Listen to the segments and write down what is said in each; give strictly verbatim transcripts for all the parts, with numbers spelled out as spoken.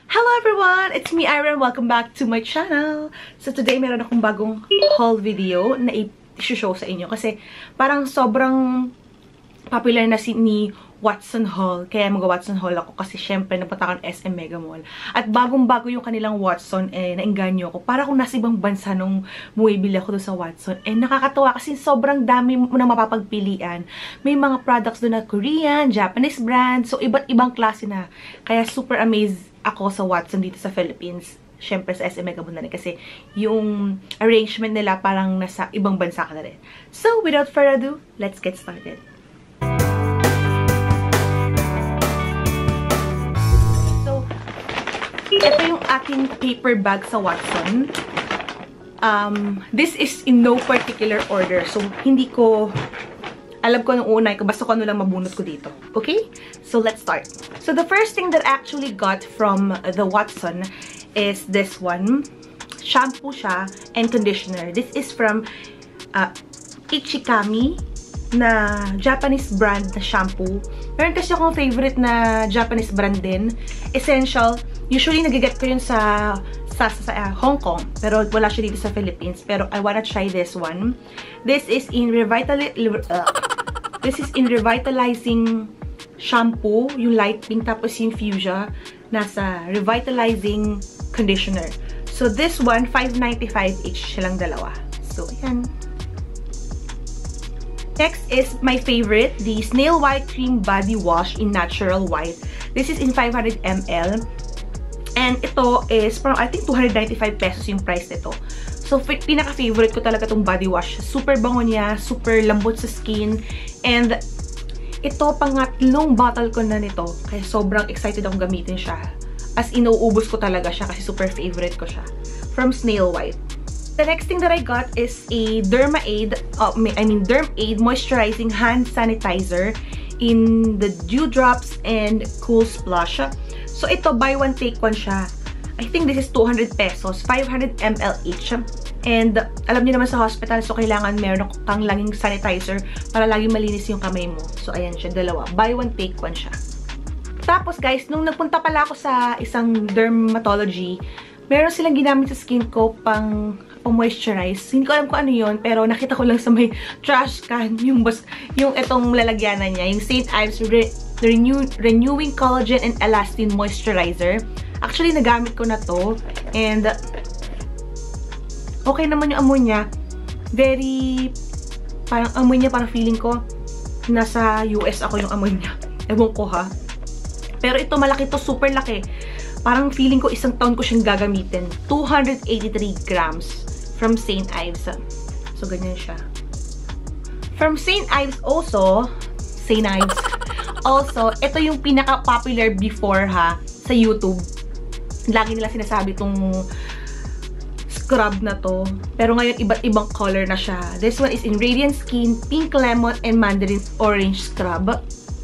Hello everyone! It's me, Ira, and welcome back to my channel. So today, meron akong bagong haul video na i-show sa inyo. Kasi parang sobrang popular na si ni Watson Haul. Kaya mag-Watson Haul ako kasi syempre napunta ako ng S M Mega Mall. At bagong-bago yung kanilang Watson, eh, nainganyo ako. Para kung nasa ibang bansa nung bumibili ako doon sa Watson. Eh, nakakatawa kasi sobrang dami mo na mapapagpilian. May mga products doon na Korean, Japanese brand. So, iba't ibang klase na. Kaya super amazed ako sa Watson dito sa Philippines. Syempre sa S M Mega Mall na rin. Kasi yung arrangement nila parang nasa ibang bansa ka na rin. So, without further ado, let's get started. Ito yung aking paper bag sa Watson. Um, this is in no particular order. So, hindi ko alam ko anong unay ko. Basta ko ano lang mabunot ko dito. Okay? So, let's start. So, the first thing that I actually got from the Watson is this one. Shampoo siya and conditioner. This is from uh, Ichikami na Japanese brand na shampoo. Meron kasi akong favorite na Japanese brand din. Essential. Usually, nagiget ko yun sa, sa, sa uh, Hong Kong. Pero wala siya dito sa Philippines. Pero I wanna try this one. This is in revitali uh, This is in revitalizing shampoo. Yung light pink. Tapos yung fuchsia. Nasa revitalizing conditioner. So this one, five ninety-five each silang dalawa. So, ayan. Next is my favorite, the Snail White Cream Body Wash in Natural White. This is in five hundred milliliters. And ito is, parang I think two hundred ninety-five pesos yung price nito. So, pinaka-favorite ko talaga itong body wash. Super bango niya, super lambot sa skin. And ito, pangatlong bottle ko na nito. Kaya sobrang excited akong gamitin siya. As inuubos ko talaga siya kasi super favorite ko siya. From Snail White. The next thing that I got is a Dermaid, uh, I mean Dermaid Moisturizing Hand Sanitizer in the Dewdrops and Cool Splash. So ito, buy one take one siya. I think this is two hundred pesos, five hundred milliliters each. And alam niyo naman sa hospital, so kailangan meron kang laging sanitizer para laging malinis yung kamay mo. So ayan siya, dalawa. Buy one take one siya. Tapos guys, nung nagpunta pala ako sa isang dermatology, meron silang ginamit sa skin ko pang moisturize. Hindi ko alam kung ano yun, pero nakita ko lang sa may trash can yung, bas, yung itong lalagyanan niya, yung Saint Ives Re Renew Renewing Collagen and Elastin Moisturizer. Actually, nagamit ko na to. And, okay naman yung amoy niya. Very, parang amoy niya, parang feeling ko, nasa U S ako yung amoy niya. Ewan ko ha. Pero ito, malaki to, super laki. Parang feeling ko isang taon ko siyang gagamitin. two hundred eighty-three grams from Saint Ives. So, ganyan siya. From Saint Ives also, Saint Ives, also, ito yung pinaka-popular before ha, sa YouTube. Lagi nila sinasabi itong scrub na to. Pero ngayon, iba't ibang color na siya. This one is in Radiant Skin, Pink Lemon, and Mandarin Orange Scrub.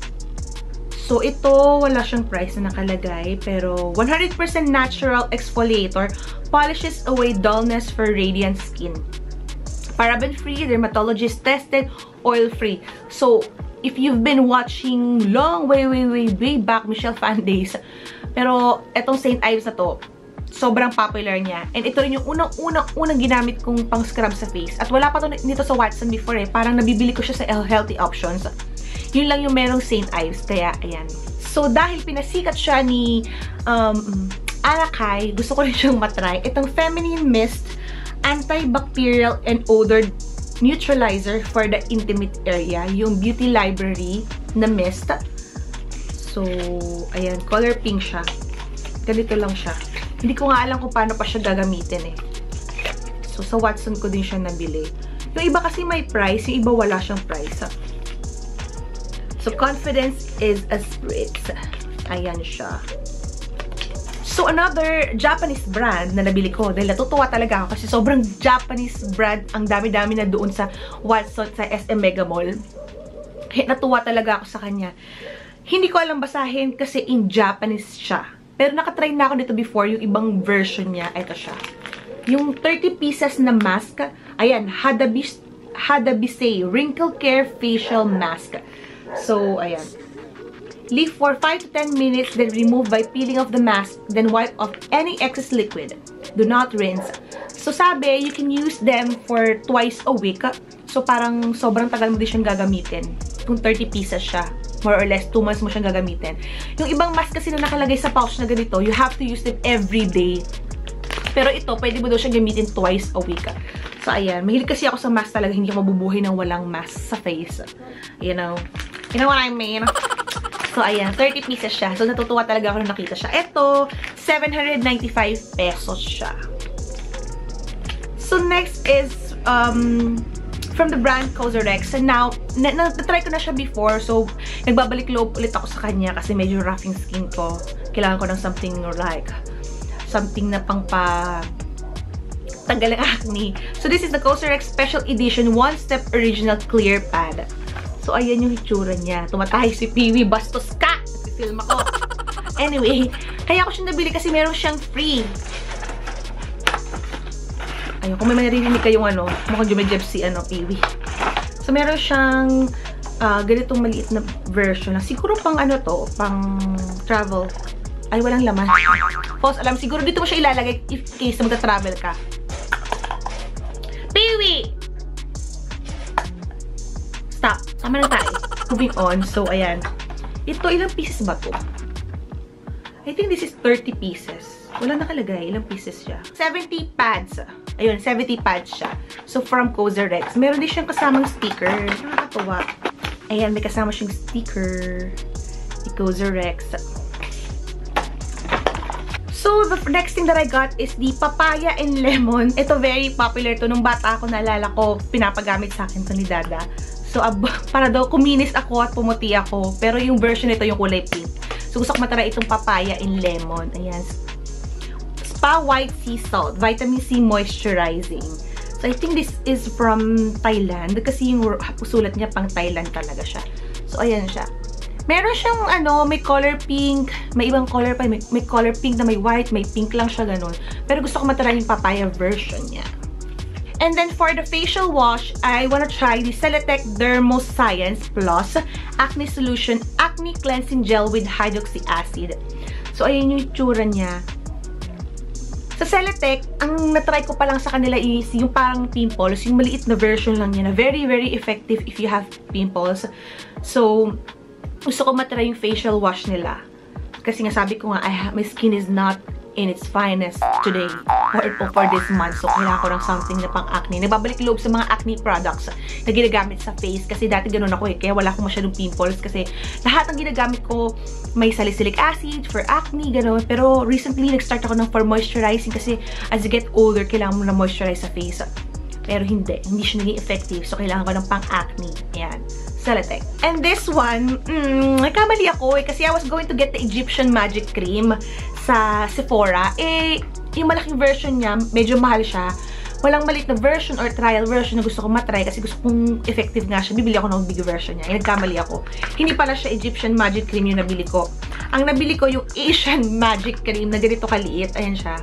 So, ito, wala siyang price na nakalagay. Pero, one hundred percent natural exfoliator polishes away dullness for radiant skin. Paraben-free, dermatologist-tested, oil-free. So, if you've been watching long, way, way, way, way back, Michelle Fan Days, pero etong Saint Ives na to, sobrang popular niya. And ito rin yung unang-unang-unang ginamit kong pang-scrub sa face. At wala pa to nito sa Watson before eh. Parang nabibili ko siya sa Healthy Options. Yun lang yung merong Saint Ives. Kaya, ayan. So, dahil pinasikat siya ni um, Anakay, gusto ko rin siyang matry. Itong Feminine Mist Antibacterial and Odor Neutralizer for the Intimate Area. Yung Beauty Library na mist. So, ayan. Color pink siya. Ganito lang siya. Hindi ko nga alam kung paano pa siya gagamitin eh. So, sa Watson ko din siya nabili. Yung iba kasi may price. Yung iba wala siyang price. So, confidence is a spirit. Ayan siya. So, another Japanese brand na nabili ko. Dahil natutuwa talaga ako kasi sobrang Japanese brand. Ang dami-dami na doon sa Watson, sa S M Mega Mall. Natuwa talaga ako sa kanya. Hindi ko alam basahin kasi in Japanese siya. Pero nakatry na ako dito before yung ibang version niya. Ito siya. Yung thirty pieces na mask. Ayan, Hadabis, Hadabisei Wrinkle Care Facial Mask. So, ayan. Leave for five to ten minutes, then remove by peeling off the mask, then wipe off any excess liquid. Do not rinse. So sabi, you can use them for twice a week. So parang sobrang tagal mo din siyang gagamitin. Kung thirty pieces siya, more or less two months mo siyang gagamitin. Yung ibang mask kasi na nakalagay sa pouch na ganito, you have to use them every day. Pero ito, pwede mo daw siyang gamitin twice a week. So ayan, mahilig kasi ako sa mask talaga, hindi ako mabubuhay ng walang mask sa face. You know? You know what I mean? So, ayan. thirty pieces siya. So, natutuwa talaga ako nung nakita siya. Ito, seven hundred ninety-five pesos siya. So, next is um, from the brand Cosrx. And now, na-try ko na siya before. So, nagbabalik loob ulit ako sa kanya kasi medyo rough yung skin ko. Kailangan ko ng something like something na pang pa tanggal ng acne. So, this is the Cosrx Special Edition One-Step Original Clear Pad. So, ayan yung itsura niya. Tumatahay si Piwi. Bastos ka! Nag-film ako. Anyway, kaya ako siya nabili kasi meron siyang free. Ayun, kung may manarinig kayong ano, mukhang jumejeb si ano, Piwi. So, meron siyang uh, ganitong maliit na version. Siguro pang ano to, pang travel. Ay, walang laman. False alam. Siguro dito mo siya ilalagay if case na magta-travel ka. Piwi! Stop. Tama na tayo. Moving on. So, ayan. Ito, ilang pieces ba to? I think this is thirty pieces. Wala nakalagay. Ilang pieces siya? seventy pads. Ayun, seventy pads siya. So, from Cosrx. Meron din siyang kasamang sticker. Nakakatuwa. Ayan, may kasama siyang sticker. Ni Cosrx. So, the next thing that I got is the papaya and lemon. Ito, very popular to. Nung bata ako, naalala ko, pinapagamit sa akin to ni Dada. So, para daw kuminis ako at pumuti ako. Pero yung version nito, yung kulay pink. So, gusto ko matry itong papaya and lemon. Ayan. Spa White Sea Salt. Vitamin C Moisturizing. So, I think this is from Thailand. Kasi yung sulat niya pang Thailand talaga siya. So, ayan siya. Meron siyang, ano, may color pink. May ibang color pa. May, may color pink na may white. May pink lang siya, ganun. Pero gusto ko matry yung papaya version niya. And then for the facial wash, I want to try the Celetec Dermoscience Plus Acne Solution Acne Cleansing Gel with Hydroxy Acid. So, ayan yung itsura niya. Sa Celetec, ang natry ko pa lang sa kanila is yung parang pimples, yung maliit na version lang niya na very, very effective if you have pimples. So, gusto ko matry yung facial wash nila. Kasi nga sabi ko nga, I have, my skin is not in its finest today or, or for this month. So, kailangan ko ng something na pang acne. Nagbabalik loob sa mga acne products na ginagamit sa face. Kasi dati ganun ako eh. Kaya wala akong masyadong pimples. Kasi lahat ng ginagamit ko may salicylic acid for acne, ganun. Pero recently, nag-start ako ng for moisturizing. Kasi as you get older, kailangan mo na moisturize sa face. Pero hindi. Hindi siya naging effective. So, kailangan ko ng pang acne. Ayan. Celetec. And this one, mm, nagkamali ako eh. Kasi I was going to get the Egyptian Magic Cream sa Sephora. Eh, yung malaking version niya, medyo mahal siya. Walang maliit na version or trial version na gusto ko matry kasi gusto kong effective nga siya. Bibili ako ng big version niya. Eh, nagkamali ako. Hindi pala siya Egyptian Magic Cream yung nabili ko. Ang nabili ko yung Asian Magic Cream na ganito kaliit. Ayan siya.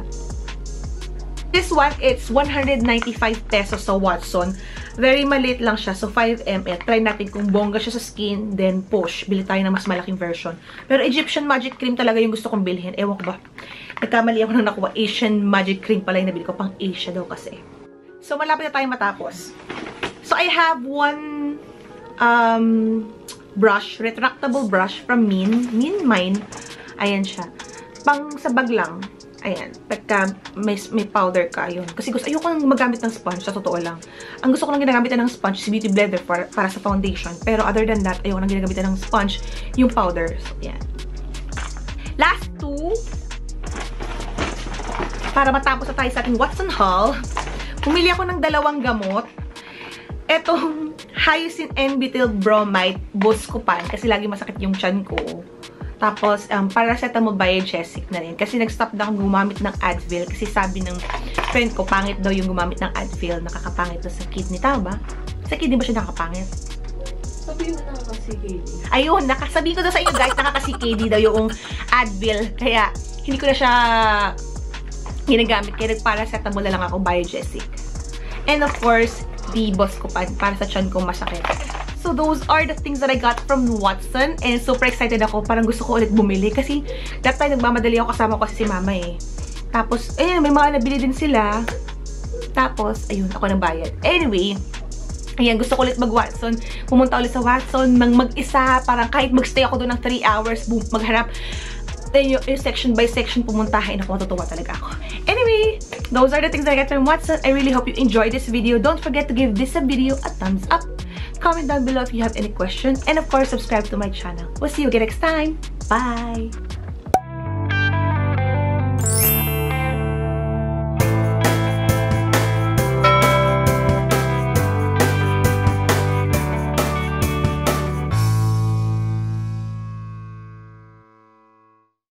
This one, it's one hundred ninety-five pesos sa Watson. Very maliit lang siya. So, five milliliters. Try natin kung bongga siya sa skin. Then, push. Bili tayo ng mas malaking version. Pero Egyptian Magic Cream talaga yung gusto kong bilhin. Ewan ko ba. Nagkamali ako nang nakuha. Asian Magic Cream pala yung nabili ko. Pang Asia daw kasi. So, malapit na tayo matapos. So, I have one um, brush. Retractable brush from Min. Min Mine. Ayan siya. Pang sa bag lang. Ayan, pagka may, may powder ka, yun. Kasi gusto, ayoko nang magamit ng sponge, sa totoo lang. Ang gusto ko nang ginagamitan ng sponge, si Beauty Blender para, para sa foundation. Pero other than that, ayoko nang ginagamitan ng sponge, yung powder. So, ayan. Last two, para matapos na tayo sa ating Watson haul, pumili ako ng dalawang gamot. Etong Hyoscine N-Butyl Bromide Buscopan, kasi lagi masakit yung tiyan ko. Tapos, um, paracetamol biogesic na rin. Kasi nag-stop na akong gumamit ng Advil. Kasi sabi ng friend ko, pangit daw yung gumamit ng Advil. Nakakapangit to sa kidney. Tama ba? Sa kidney ba siya nakakapangit? Sabihin mo nakaka-C K D. Ayun, nakasabihin ko daw sa inyo guys, nakaka-C K D daw yung Advil. Kaya, hindi ko na siya ginagamit. Kaya nag-paracetamol na lang ako biogesic. And of course, the Buscopan para sa tiyan kong masakit. So, So those are the things that I got from Watson. And super excited ako. Parang gusto ko ulit bumili. Kasi that time nagmamadali ako, kasama ko kasi si mama eh. Tapos, ayun, may mga nabili din sila. Tapos, ayun, ako nang bayad. Anyway, ayan, gusto ko ulit mag-Watson. Pumunta ulit sa Watson nang mag-isa. Parang kahit magstay ako doon ng three hours, maghanap. Then yung, yung section by section pumuntahin ako. Matutuwa talaga ako. Anyway, those are the things that I got from Watson. I really hope you enjoyed this video. Don't forget to give this a video a thumbs up. Comment down below if you have any questions. And of course, subscribe to my channel. We'll see you again next time. Bye!